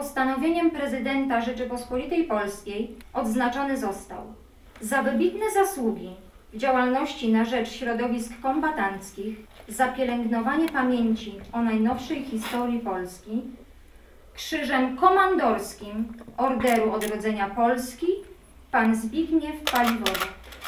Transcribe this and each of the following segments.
postanowieniem prezydenta Rzeczypospolitej Polskiej odznaczony został za wybitne zasługi w działalności na rzecz środowisk kombatanckich, za pielęgnowanie pamięci o najnowszej historii Polski, Krzyżem Komandorskim Orderu Odrodzenia Polski pan Zbigniew Paliwoda.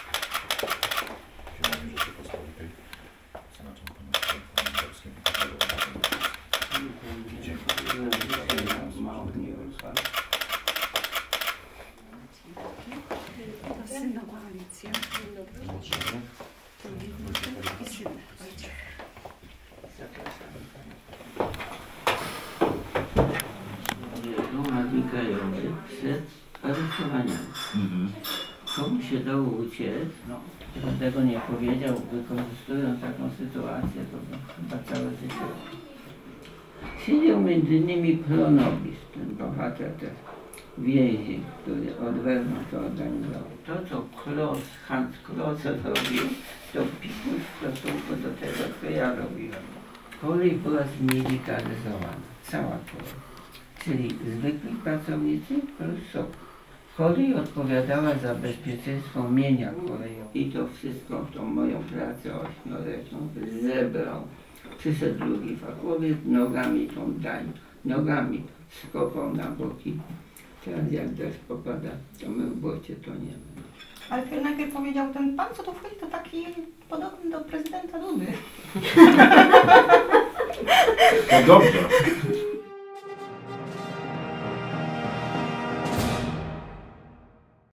Znikajowy przed aresztowaniem. Komu się dało uciec, kto tego nie powiedział, wykorzystując taką sytuację, to chyba całe życie. Siedział między innymi Klonowicz, ten bohater też więzi, który od wewnątrz to organizował. To, co Hans Kloss robił, to pikuś w stosunku do tego, co ja robiłem. Kolej była zmilitaryzowana, cała kolej. Czyli zwykli pracownicy plus SOP. Kolej odpowiadała za bezpieczeństwo mienia kolejowego. I to wszystko, tą moją pracę ośmioreczną zebrał. Przyszedł drugi fachowiec, nogami tą dań, nogami skopał na boki. Teraz jak deszcz popada, to my w bocie toniemy. Ale najpierw powiedział, ten pan, co tu wchodzi, to taki podobny do prezydenta Dudy. To dobrze.